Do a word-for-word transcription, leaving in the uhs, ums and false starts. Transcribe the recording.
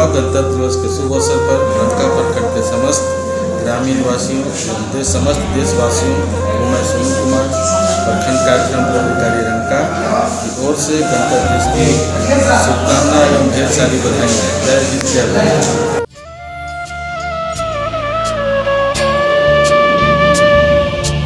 गणतंत्र दिवस के शुभ अवसर पर रंका प्रखंड के समस्त ग्रामीण वासियों एवं देश समस्त देशवासियों को मैं सुनील कुमार प्रखंड कार्यक्रम पदाधिकारी रंका की ओर से गणतंत्र दिवस की शुभकामनाएं एवं ढेर सारी बधाई। जय हिंद, जय भारत।